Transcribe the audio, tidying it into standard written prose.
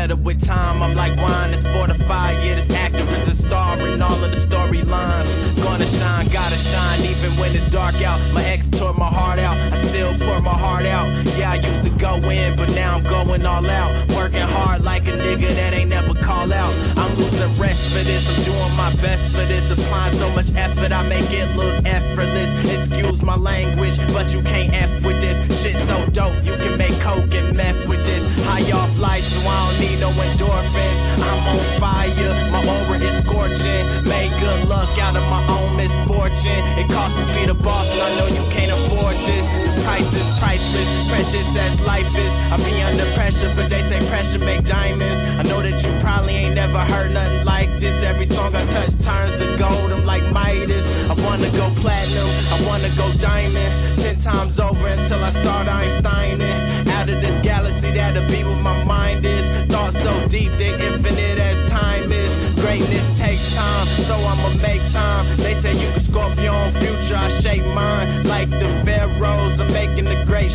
better with time. I'm like wine that's fortified. Yeah, this actor is a star in all of the storylines. Gonna shine, gotta shine, even when it's dark out. My ex tore my heart out, I still pour my heart out. Yeah, I used to go in, but now I'm going all out. Working hard like a nigga that ain't never call out. I'm losing rest for this, I'm doing my best for this. Applying so much effort, I make it look effortless. Excuse my language, but you can't F with this. Shit so dope, you can make coke and meth with this. High off life, so I don't need no endorphins. I'm on fire, my aura is scorching. Made good luck out of my own misfortune. It costs to be the boss, and I know you can't afford this. The price is priceless, precious as life is. I be under pressure, but they say pressure make diamonds. I know that you probably ain't never heard nothing like this. Every song I touch turns to gold, I'm like Midas. I wanna go platinum, I wanna go diamond. 10 times over until I start Einsteining. Out of this galaxy, that'll be what my mind is. Thoughts so deep, they infinite as time is. Greatness takes time, so I'ma make time. They say you can scorp your own future, I shape mine. Like the pharaohs, I'm making the great